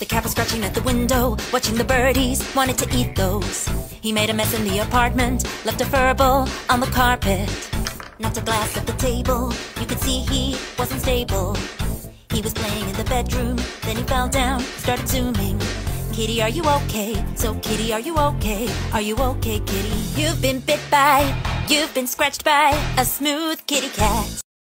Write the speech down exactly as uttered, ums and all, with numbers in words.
The cat was scratching at the window, watching the birdies, wanted to eat those. He made a mess in the apartment, left a furble on the carpet. Knocked a glass at the table, you could see he wasn't stable. He was playing in the bedroom, then he fell down, started zooming. Kitty, are you okay? So kitty, are you okay? Are you okay, kitty? You've been bit by, you've been scratched by a smooth kitty cat.